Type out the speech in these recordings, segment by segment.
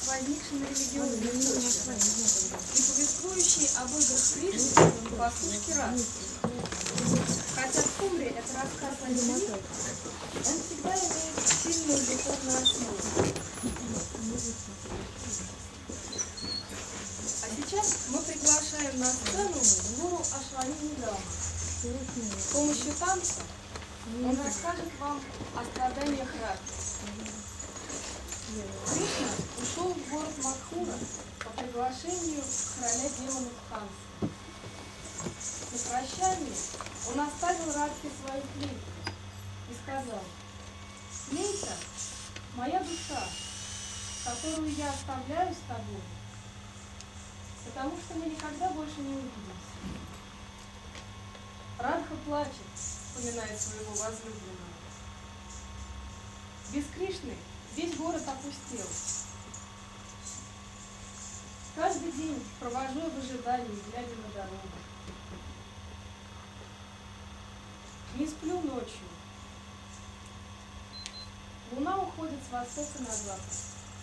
возникший на религиозной почве и повествующий об играх Кришны пастушки Радхи. Хотя в Кумре это рассказ о любви, он всегда имеет сильную духовную основу. А сейчас мы приглашаем на сцену гуру Ашвани Нидама. С помощью танца он расскажет вам о страданиях Радхи. Кришна ушел в город Мадхура по приглашению короля демонов Ханса. На прощание он оставил Радхе свои клейки и сказал: «Клейка — моя душа, которую я оставляю с тобой, потому что мы никогда больше не увидимся». Радха плачет, вспоминая своего возлюбленного. Без Кришны весь город опустел. Каждый день провожу я в ожидании, глядя на дорогу. Не сплю ночью. Луна уходит с востока на запад.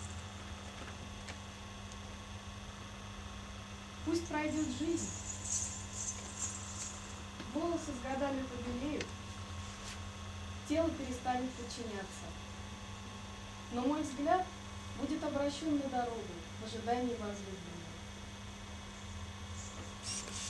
Пусть пройдет жизнь. Волосы с годами побелеют, тело перестанет подчиняться. Но мой взгляд будет обращен на дорогу в ожидании возлюбленного.